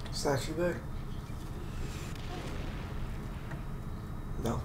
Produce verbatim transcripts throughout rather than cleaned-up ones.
It's actually good. No.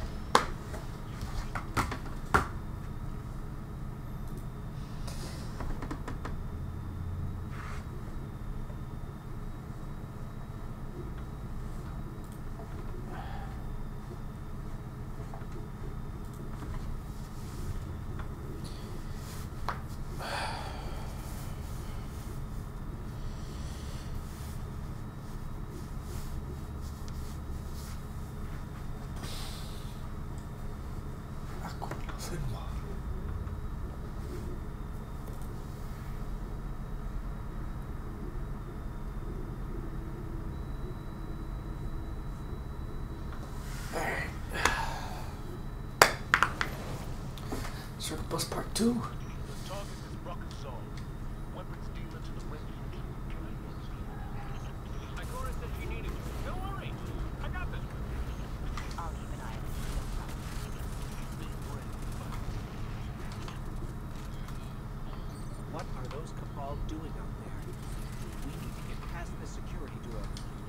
Circle Bus Part two. The target is rocket solved. Weapons dealer to the ring. Ikora said she needed you. Don't worry. I got this. I'll keep an eye on it. What are those Cabal doing out there? We need to get past the security door.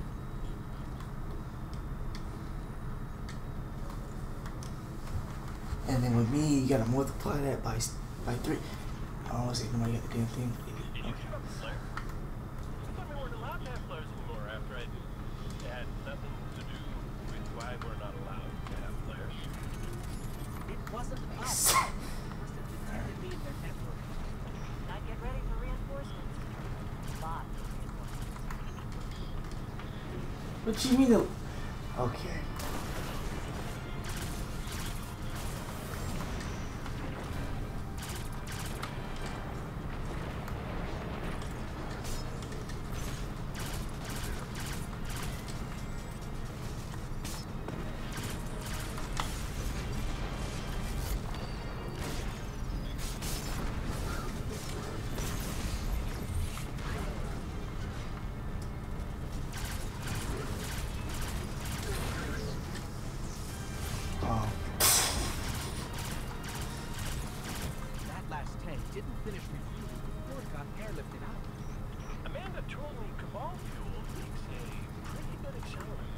And then with me, you gotta multiply that by by three. I don't want to say nobody got the damn thing. Did you shoot up the flare? I thought we weren't allowed to have flares anymore after I it had nothing to do with why we're not allowed to have flares. It wasn't us. It must have detected me in their network. Now get ready for reinforcements. Lots of reinforcements. What you mean? The... Okay. Didn't finish refueling before it got airlifted out. Amanda told me Cabal fuel makes a pretty good accelerator.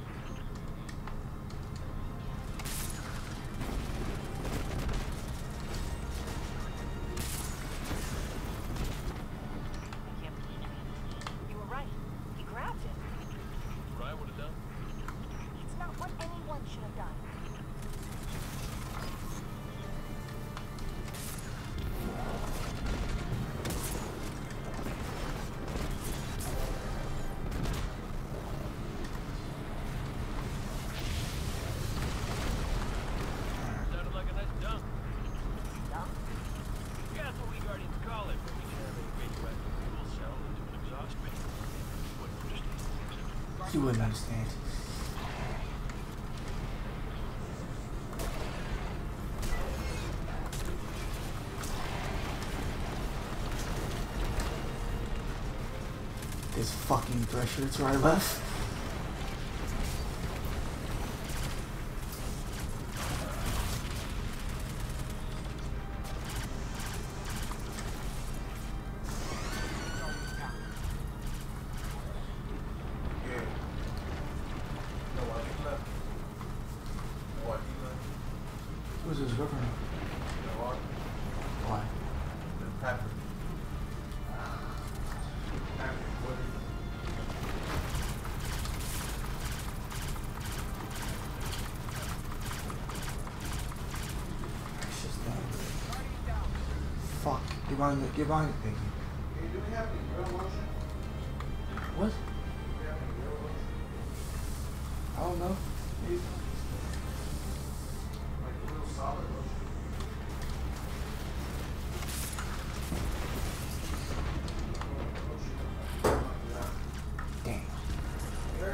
I can't believe it. You were right. He grabbed it. What I would have done? It's not what anyone should have done. You wouldn't understand. This fucking thresher to our left. Who's his girlfriend? Why? Patrick. Patrick, what is it? It's just done. Fuck. Get behind the, get behind the thing. Hey, do we have any grill lotion? What? Do we have any grill lotion? I don't know. Maybe. Like real solid lotion? Damn. Here?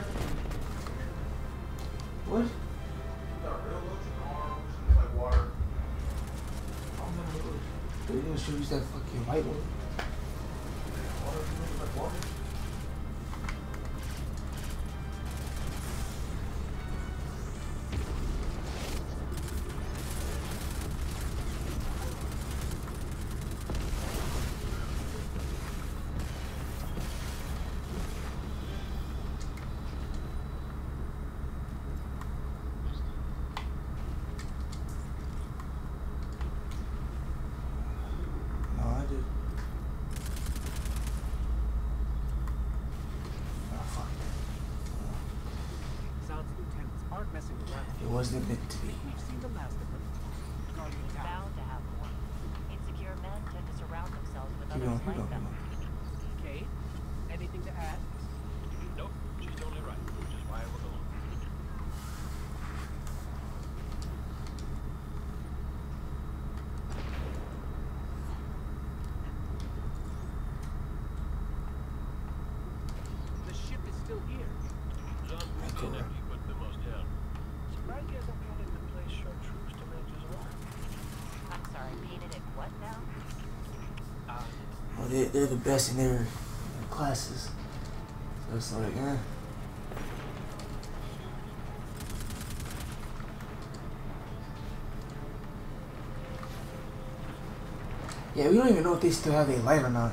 What? You got real lotion or it's like water? I don't know what it was. They didn't show use that fucking white one. Water, you know, like water? It wasn't meant to be. We've seen the last of them. Guardian Tower. Bound to have more. Insecure men tend to surround themselves with Keep others going, keep like going, them. keep going. Kate, anything to add? Nope, she's totally right, which is why we're going. The ship is still here. John's been empty, but the most down. Surprised he hasn't painted the place chartreuse to match his arm. I'm sorry, painted it what now? Uh, Well, they're, they're the best in their classes. So it's like, eh. Yeah, we don't even know if they still have their light or not.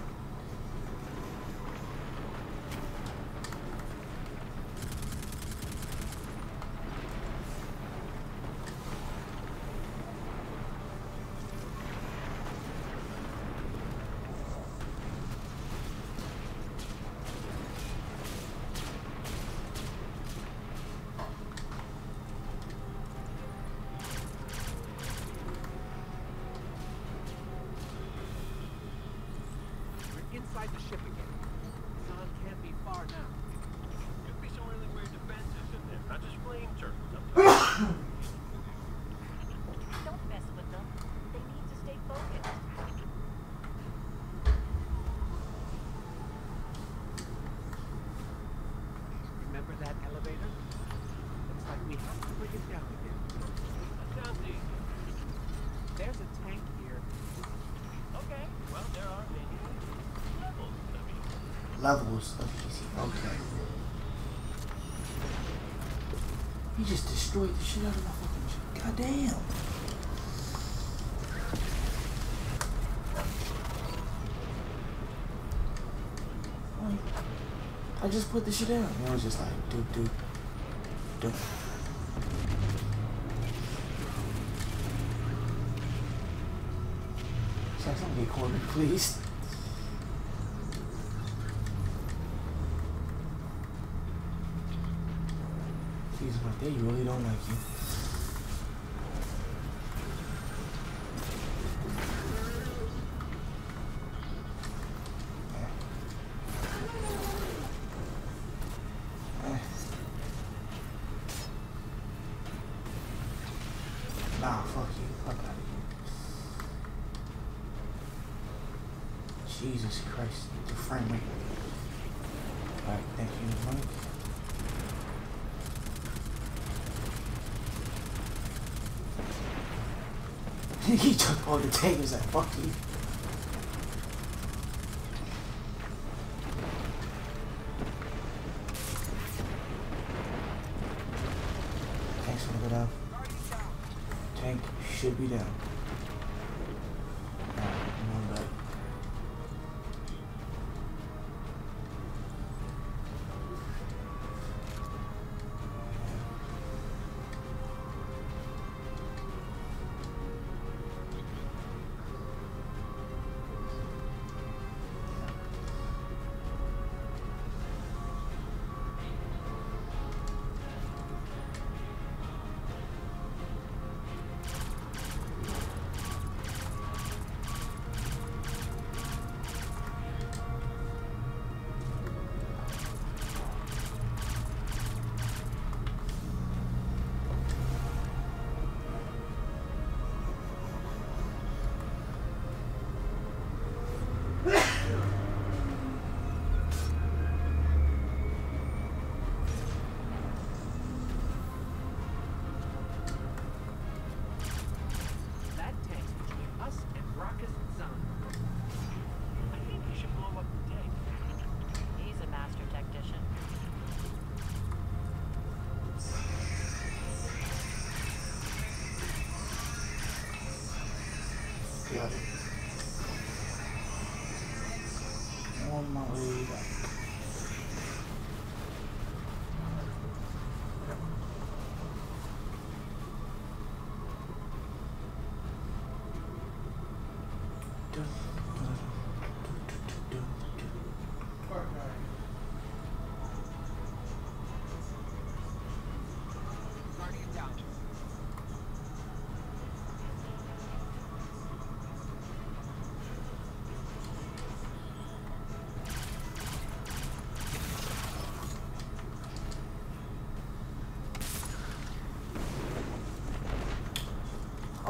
We're inside the ship again. Sun can't be far now. could be some really weird defenses in there, not just flame turtles. I'm telling you. Don't mess with them. They need to stay focused. Remember that elevator? Looks like we have to bring it down again. That sounds easy. There's a tank here. Okay, well, there are many levels of easy. Levels of easy. Okay. He just destroyed the shit out of my fucking ship. God damn. Like, I just put the shit down. And it was just like, dude, dude, dude. Shaq, somebody get cornered, please. Please, right there, you really don't like you. Nah, fuck you. Fuck out of here. Jesus Christ. The frame rate. Alright, thank you, Mike. He took all the tables like, fuck you. Tanks gonna go down. Tank should be down. Alright, I'm on back.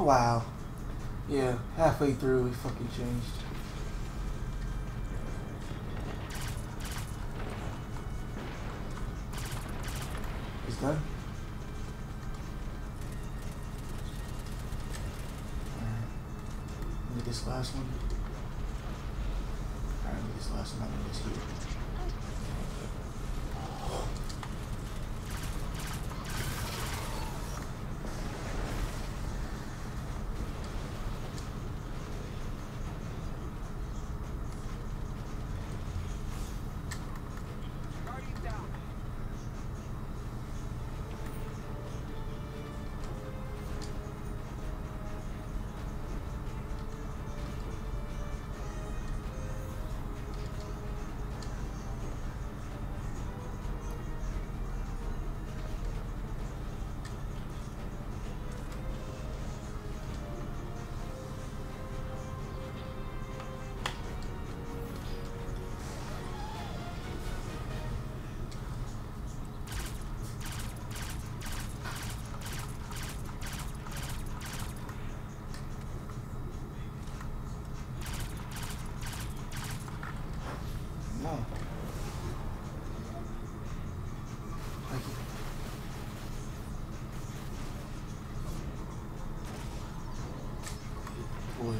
wow. Yeah, halfway through it fucking changed. It's done. Alright. Look at this last one. Alright, look at this last one. I'm gonna just here. No. Thank you. Boy.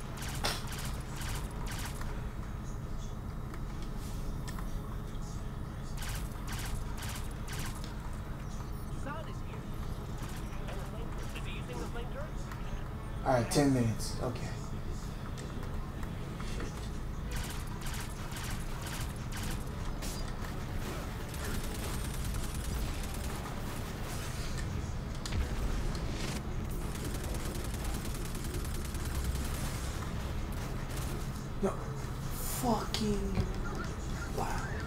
Zod is here. And the flame- Is he using the flame turrets? Alright, ten minutes. Okay. No. Fucking. Wow.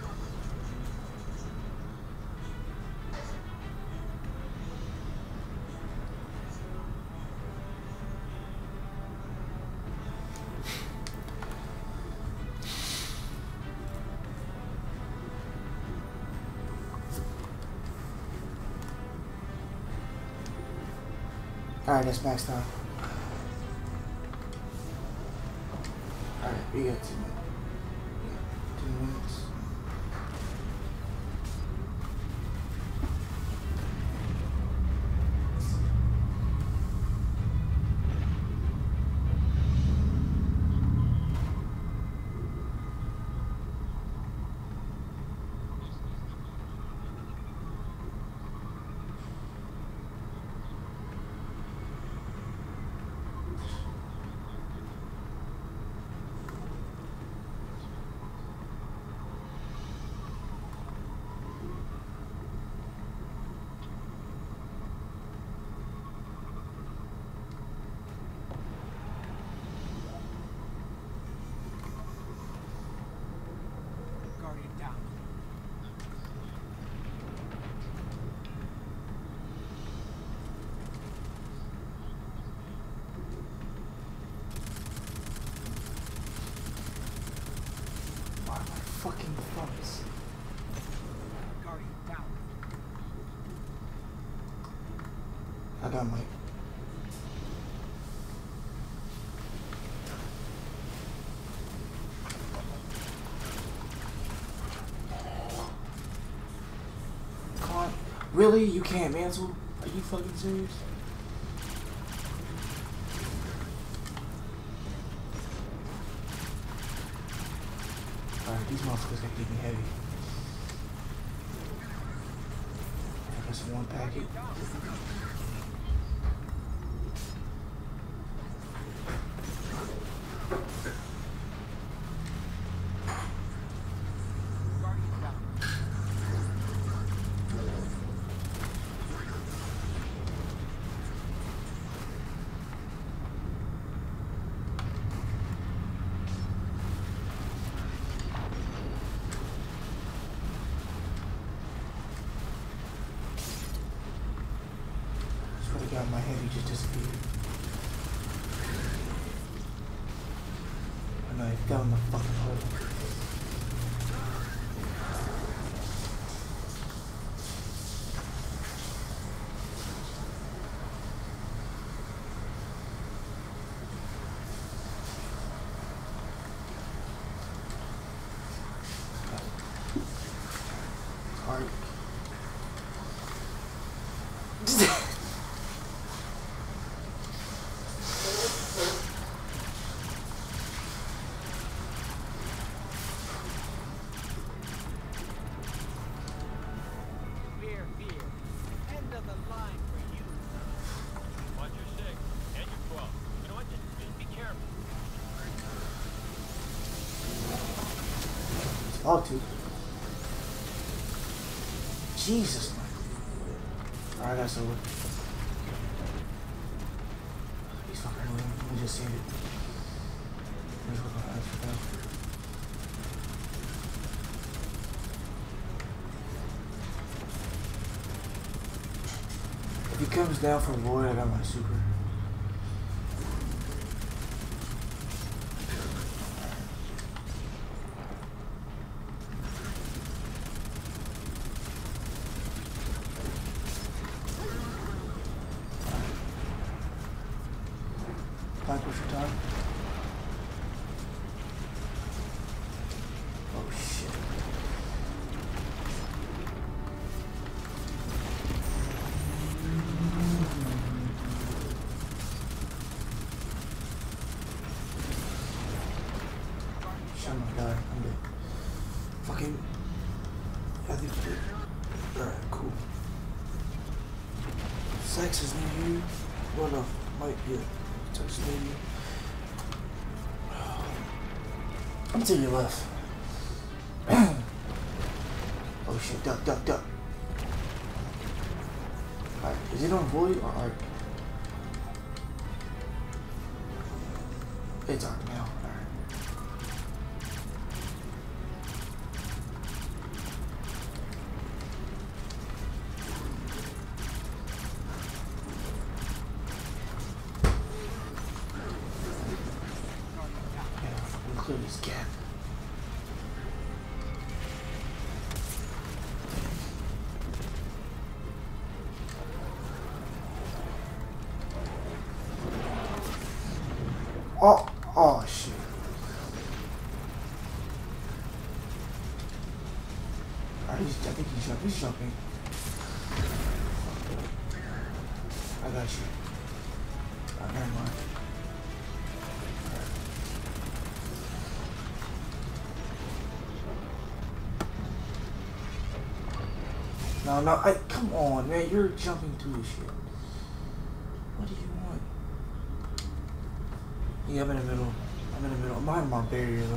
Alright, that's max time. Alright, we got two minutes. Two minutes. Guardian down. Why my fucking thumbs? Guardian down. I got Mike. Come on. Really? You can't mantle? Are you fucking serious? Alright, these motherfuckers gotta keep me heavy. I got some one packet. Guardian down. Swear to God, my heavy just disappeared. I know it fell in the fucking hole. Fear, fear. End of the line for you. Watch your six and your twelve. You know what? Just, just be careful. All two. Jesus, man. Alright, I got sober. He's fucking moving. Let me just save it. Let me just look at that. If he comes down from void, I got my super. Back with your time. Oh shit. Oh my god, I'm dead. Fucking. I think we're good. Alright, cool. Sex is near you. What the might be a touch lady. I'm to your left. Oh shit, duck, duck, duck. Alright, is it on void or arc? It's arc now. Alright. Clear this gap. Oh, oh shit. Alright, he's, I think he's jumping. He's jumping. I got you. Oh, never mind. No, no, I, come on, man, you're jumping through this shit. What do you want? Yeah, I'm in the middle. I'm in the middle. I'm behind my barrier, though.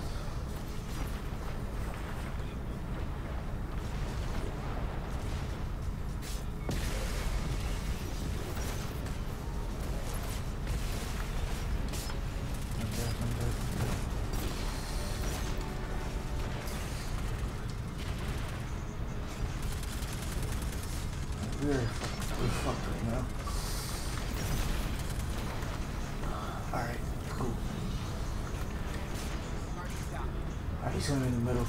I'm dead, I'm dead, I'm dead. We're, we're fucked right now. Alright, cool. Alright, he's coming in the middle.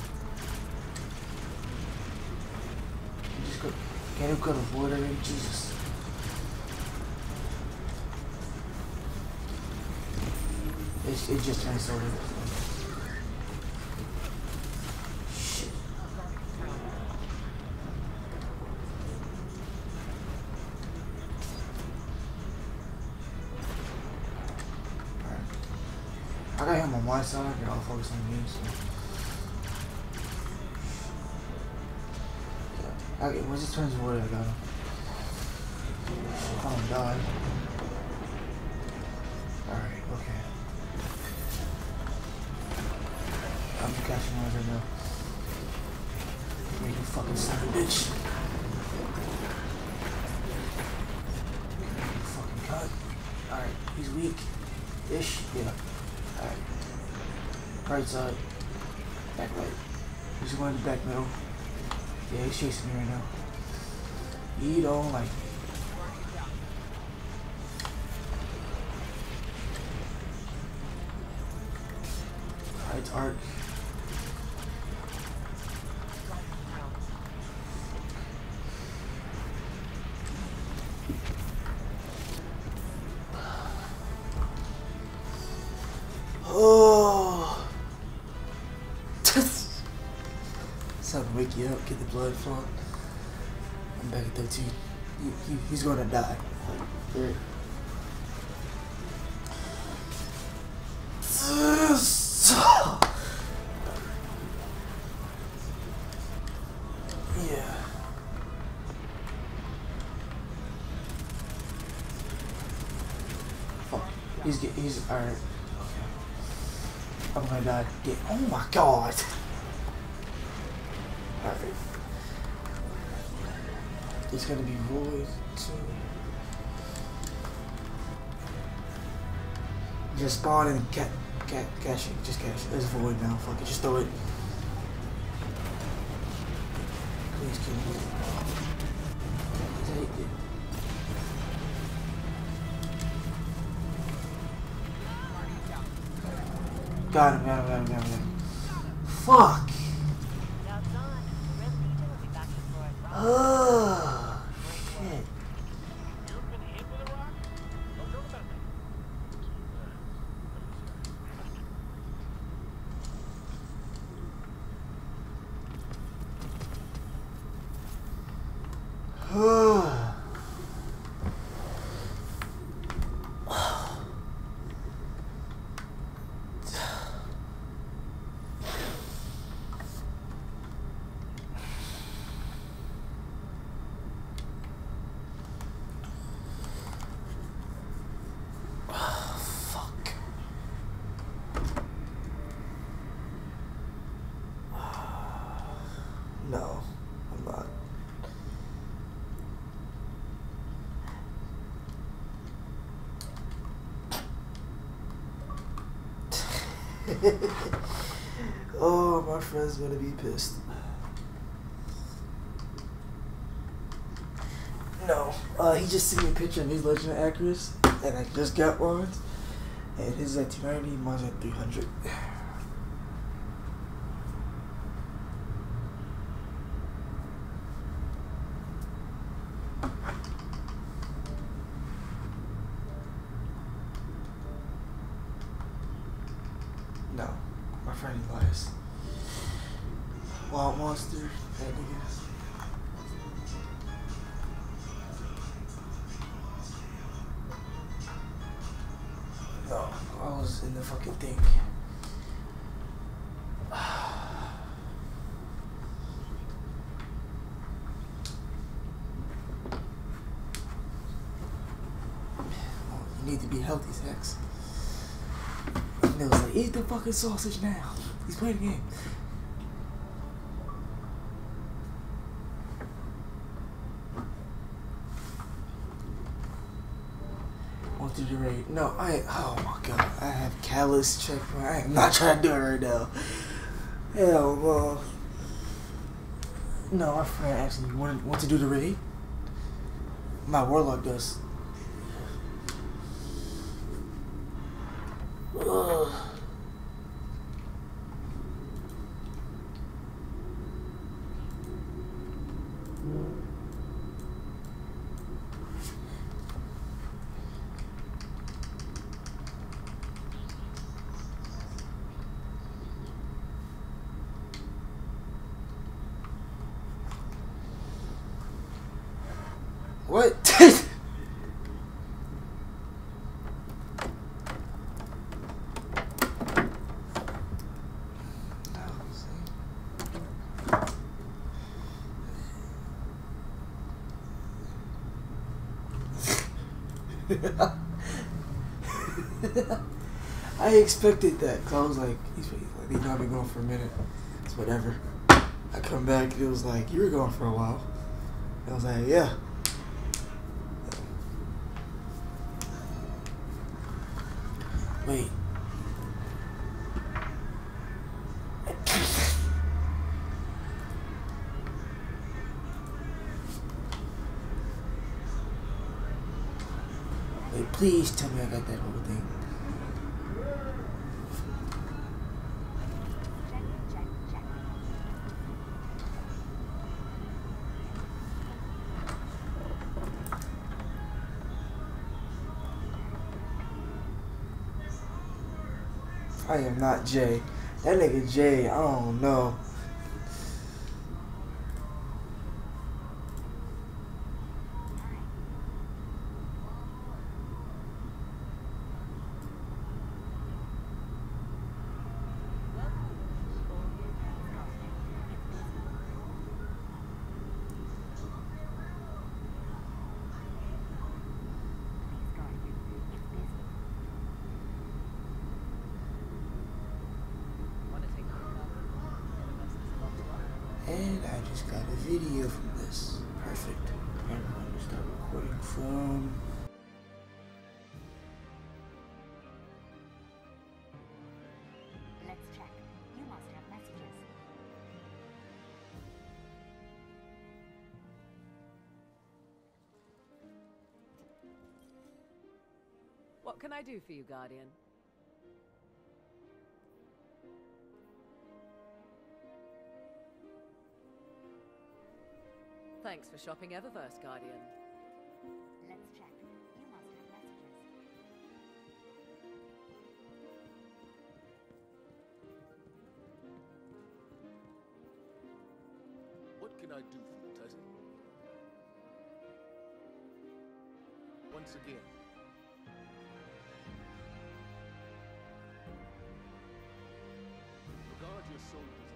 You just go. Can't you cut a void already? Jesus. It's, it just turned soda. Shit. I got him on my side, but I'll focus on me, so. Yeah. Okay, once it turns void, I got him. I don't die. Alright, okay. I'm catching one right now. Make you fucking son of a bitch. You fucking cut. Alright, he's weak. Ish, yeah. Alright. Right side. Back right. He's going to the back middle. Yeah, he's chasing me right now. He don't like me. Alright, it's arc. Oh, something wake you up, get the blood flowing. I'm back at thirteen. he, he, he's gonna die. Like, yeah. Fuck. He's get. He's alright. Okay. I'm gonna die. Get. Oh my god. Alright. It's gonna be void too. Just spawn and cat, cat, cash it. Just cash it. It's void now. Fuck it. Just throw it. Please kill me. Take it. Got him. Got him. Got him. Got him. Fuck. Now, Don, Red Legion will be back for it. Oh, shit. You've been hit with a rock? Don't joke about that. Fuck. No, I'm not. Oh, my friend's gonna be pissed. No, uh, he just sent me a picture of these Legend of Acrus, and I just got one, and his is at two ninety, mine's at three hundred. No, my friend Elias. Wild Monster, that nigga. No, I was in the fucking thing. You need to be healthy, Sex. And it was like, eat the fucking sausage now. He's playing the game. Want to do the raid? No, I. Oh my god, I have Callus checkpoint. I am not trying to do it right now. Hell no. No, my friend actually want want to do the raid. My warlock does. Ugh. What? I expected that, cause I was like, he's like, they know I've been going for a minute. It's whatever. I come back and it was like, you were gone for a while. And I was like, yeah. Wait. Wait, please tell me I got that whole thing. I am not Jay. That nigga Jay, I don't know. And I just got a video from this. Perfect. I'm going to start recording from... Let's check. You must have messages. What can I do for you, Guardian? Thanks for shopping Eververse, Guardian. Let's check. You must have messages. What can I do for you, Titan? Once again. Regard your soldiers